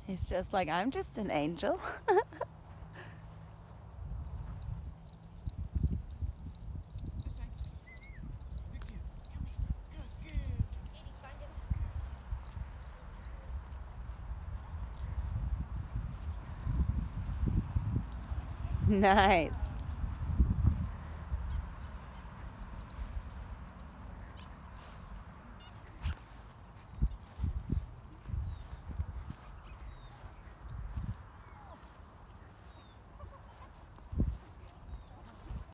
He's just like, I'm just an angel. This way. Good girl. Come here. Good girl. Edie, find him. Nice.